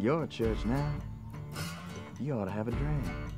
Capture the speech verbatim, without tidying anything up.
you're a church now, you ought to have a drink.